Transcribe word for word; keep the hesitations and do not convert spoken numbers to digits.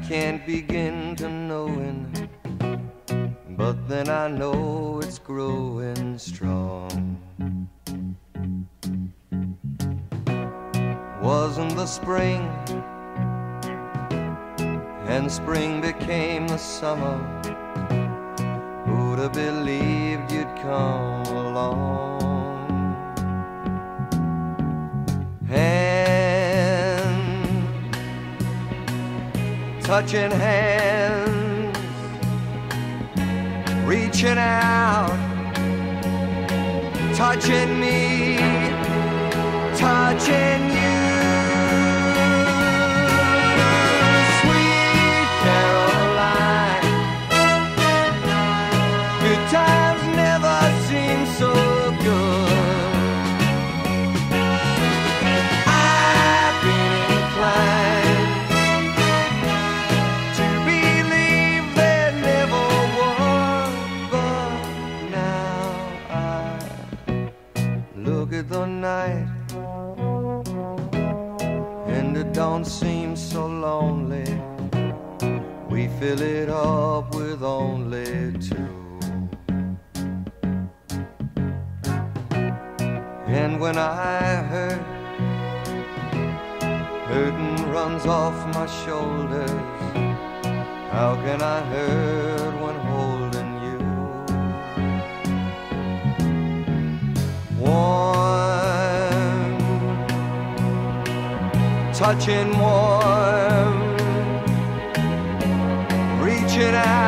can't begin to knowing, but then I know it's growing strong. Wasn't the spring, and spring became the summer. Who'd have believed you'd come along? Hand, touching hands, reaching out, touching me, touching you. Sweet Caroline, good times never seem so good. I've been inclined to believe there never was, but now I look at the night and it don't seem so lonely. We fill it up with only two. And when I hurt, hurting runs off my shoulders. How can I hurt when holding you? Warm, touching warm, reaching out.